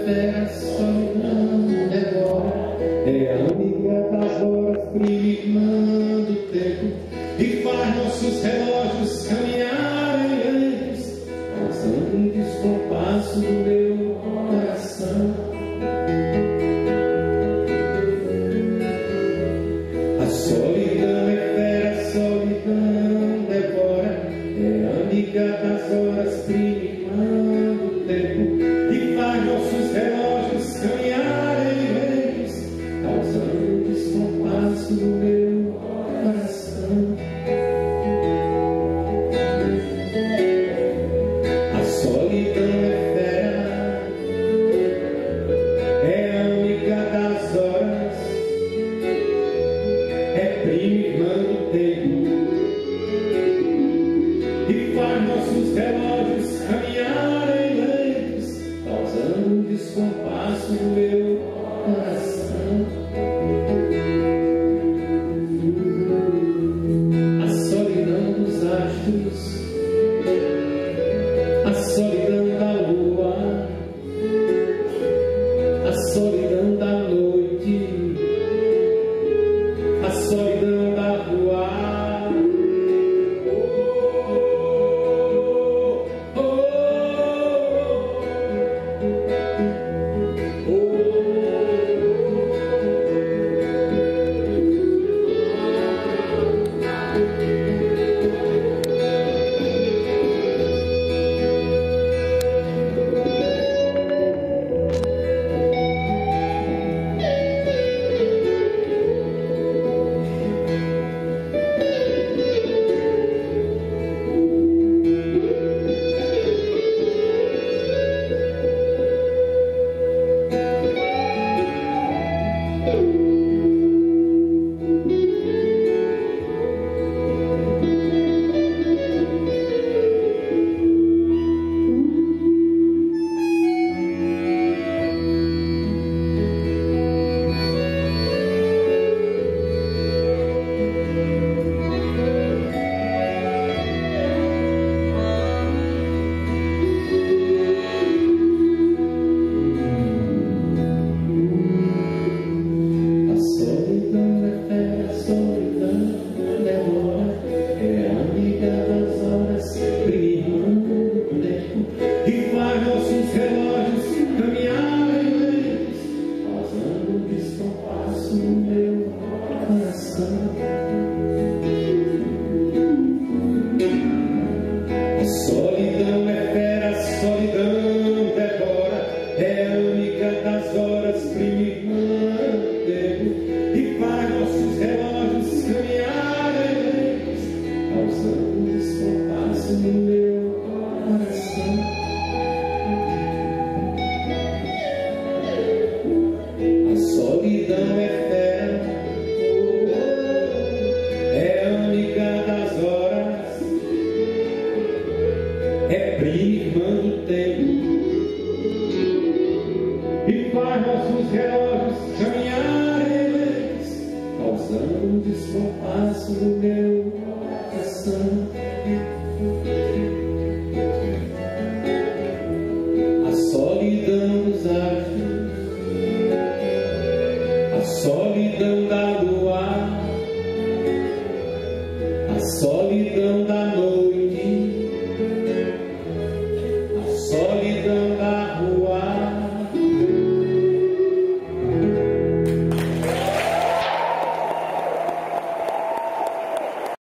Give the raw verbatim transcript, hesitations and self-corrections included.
efêmera solidão devora, é amiga das horas, prima irmã do tempo, e faz nossos relógios caminharem lentos, causando um descompasso do meu coração. A solidão é fera, a solidão devora, é amiga das horas, prima irmã do tempo, e faz nossos relógios caminharem lentos, causando um descompasso no meu coração. A solidão é fera, é amiga das horas, é prima irmã do tempo, e faz nossos relógios caminharem lentos, causando um descompasso no meu coração. A solidão dos astros, a solidão da lua, a solidão da noite, a solidão da rua. Solidão da lua, a solidão da noite.